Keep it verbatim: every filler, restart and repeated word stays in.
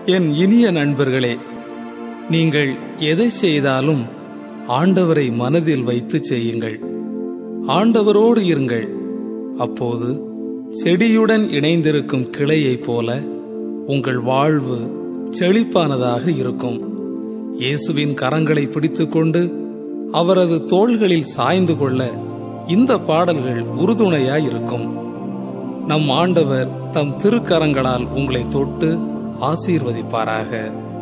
என் இனிய நண்பர்களே, நீங்கள் எதை செய்தாலும் ஆண்டவரை மனதில் வைத்து செய்யுங்கள். ஆண்டவரோடு இருங்கள். அப்போது செடியுடன் இணைந்திருக்கும் கிளையைப் போல உங்கள் வாழ்வு செழிப்பானதாக இருக்கும். இயேசுவின் கரங்களை பிடித்துக்கொண்டு அவரது தோள்களில் சாய்ந்து கொள்ள இந்த பாடல்கள் உறுதுணையாயிருக்கும். நம் ஆண்டவர் தம் திருக்கரங்களால் உங்களை தொட்டு ஆசீர்வதிப்பாராக.